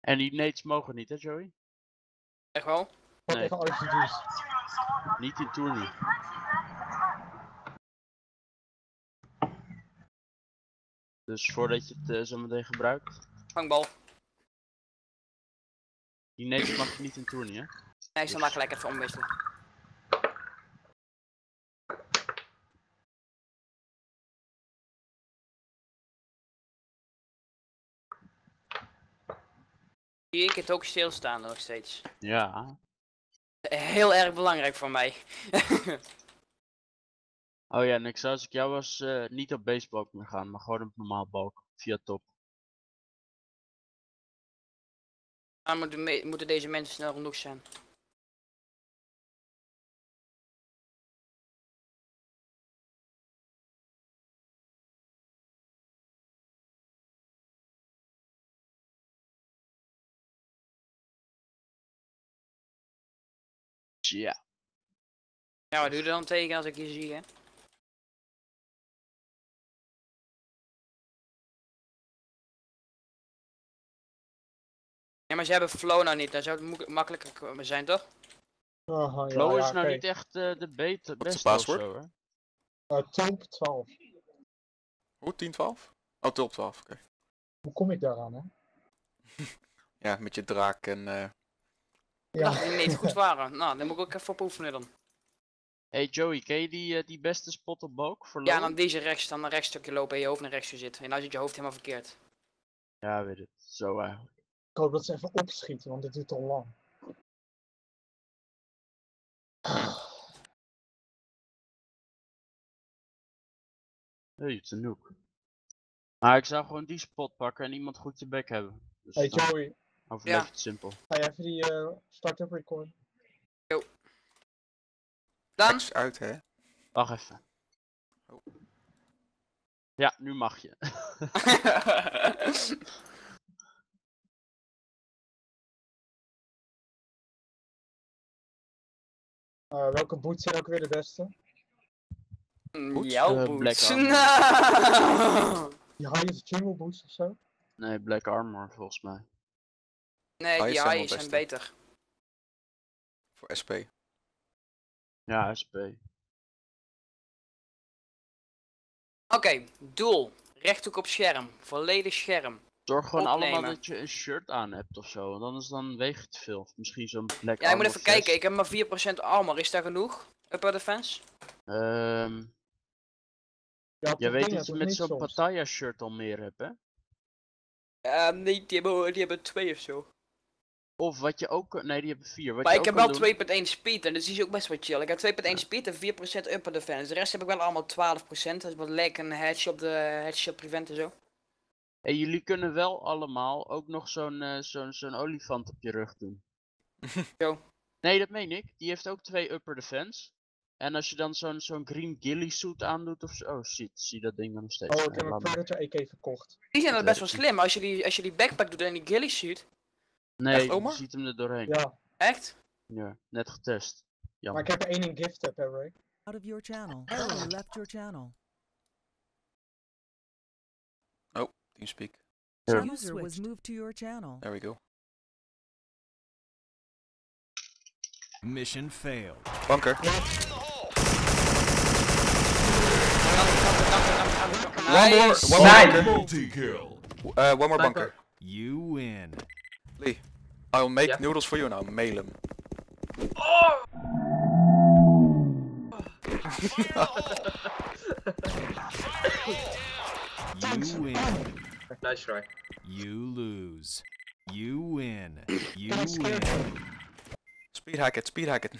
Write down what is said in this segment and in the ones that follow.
En die nades mogen niet, hè Joey? Echt wel? Wat Nee. tegen RPG's. Niet in tournee. Dus voordat je het zo meteen gebruikt. Vangbal. Die nades mag je niet in tournee, hè? Nee, ik zal daar gelijk even omwisselen. Zie ik het ook stilstaan nog steeds. Ja. Heel erg belangrijk voor mij. Oh ja, en ik zou als ik jou was niet op basebalk meer gaan, maar gewoon op normaal balk. Via top. Maar moeten deze mensen snel genoeg zijn? Ja. Ja, wat doe je er dan tegen als ik je zie, hè? Ja, maar ze hebben flow nou niet, dan zou het makkelijker zijn, toch? Flow is nou oké. niet echt de beste of paswoord? zo, hè? Top 12. Hoe, 10, 12? Oh, top 12, oké. Hoe kom ik daaraan, hè? Ja, met je draak en... Ik dacht dat die niet goed waren. Nou, dan moet ik ook even op oefenen dan. Hey Joey, ken je die beste spot op balk voor Ja, low? dan deze rechts, dan een rechtstukje lopen en je hoofd naar rechts zit. En nou zit je hoofd helemaal verkeerd. Ja, weet het. Zo eigenlijk. Ik hoop dat ze even opschieten, want dit duurt al lang. Hey, het is een noek. Maar ik zou gewoon die spot pakken en iemand goed je bek hebben. Dus Hey dan Joey, overleef je Ja. het simpel. ga je even die start-up record? Dan? Rechts uit, hè? Wacht even. Oh. Ja, nu mag je. Welke boots zijn ook weer de beste? Boots? Jouw Black boots. Armor. Nou. Die highest jungle boots of zo? Nee, Black Armor volgens mij. Nee, die Highs zijn wel highs zijn beste. beter. Voor SP. Ja, SP. Oké, doel. Rechthoek op scherm. Volledig scherm. Zorg gewoon allemaal Opnemen. dat je een shirt aan hebt of zo, want anders dan weegt het te veel. Of misschien zo'n Black Ja, ik Armor moet even vest. kijken. Ik heb maar 4% armor. Is dat genoeg? Upper defense? Ja, Jij weet dingen, dat je toch met niet zo'n soms? Pattaya shirt al meer hebt, hè? Nee, die hebben 2 of zo. Of wat je ook... Nee, die hebben 4. Wat Maar je ik ook heb kan wel doen- 2.1 speed en dus die is ook best wel chill. Ik heb 2.1 speed en 4% upper defense. De rest heb ik wel allemaal 12%. Dat is wat lag en headshot, headshot prevent en zo. En jullie kunnen wel allemaal ook nog zo'n olifant op je rug doen. Zo. Nee, dat meen ik. Die heeft ook 2 upper defense. En als je dan zo'n green ghillie suit aandoet of zo... Oh, zie dat ding dan nog steeds. Oh, ik Nee, heb een laat maar. Predator AK verkocht. Die zijn Dat best wel weet ik slim. Als je die backpack doet en die ghillie suit. Nee, Echt, je oma? ziet hem er doorheen. Ja, Echt? Ja, net getest. maar Jammer. ik heb er één in gift heb, hè Ray? Out of your channel. User left your channel. Teamspeak. Ja. User was moved to your channel. There we go. Mission failed. Bunker. Nice. One more bunker. Multi-kill. One more bunker. You win. Lee, I'll make Yeah. noodles for you now. Mail them. You win. Nice try. You lose. You win. You Nice win. Speed hack it. Speed hack it.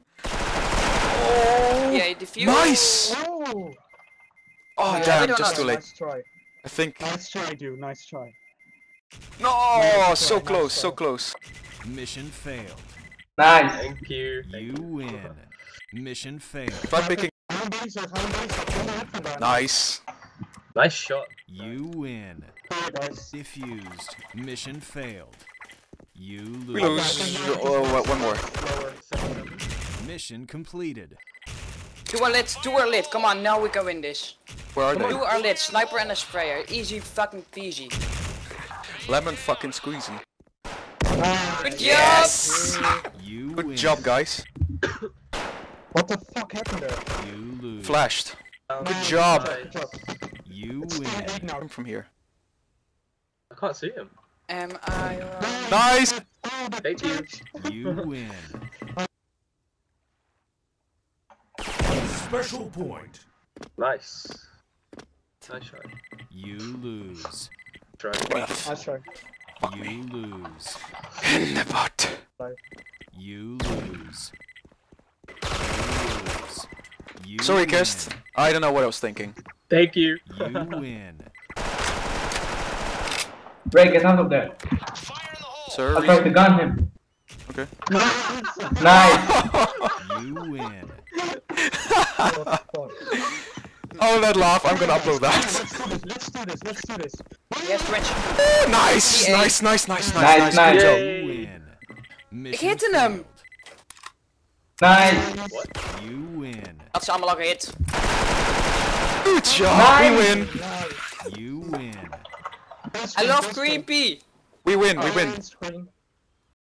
Yeah, you defuse. Nice! Oh! Oh Yeah, damn, we don't just know. too late. Nice try. I think. Nice try, dude. Nice try. No, Nice so try, close, nice so try. close. Mission failed. Nice. Thank you. You win. Mission failed. Try picking. Hou hem bezig, hou hem bezig. Kom maar vandaan. Nice. Nice shot. You win. Sorry, guys. Diffused. Mission failed. You We lose. lose. Oh, one more. Lower. Mission completed. Do our lit. Come on, now we can win this. Where are Do they? our lit. Sniper and a sprayer. Easy fucking peasy. Lemon fucking squeezy. Good job! Yes! You Good win. job, guys. What the fuck happened there? You lose. Flashed. Good job. You It's win. 2-8 now. Come from here. I can't see him. Am I right? Nice! Oh, the Thank you. You win. Special point. Nice. Nice try. You lose. Try. Nice try. You lose. In the butt. You lose. You lose. You Sorry, win. Kirst. I don't know what I was thinking. Thank you. You win. Ray, get out of there. Sir. I'll try to gun him. Okay. Nice. You win. Oh, that laugh. I'm gonna upload that. Let's do this. Let's do this. Yes, Twitch. Oh, nice! Nice, nice, nice, nice, Nice, nice. nice. Good job. You win. Ik hitte hem! Nice. You win. Dat is allemaal al gehit. Good job. Nice. We win. You win. I love Creepy! We win. We win. Screen.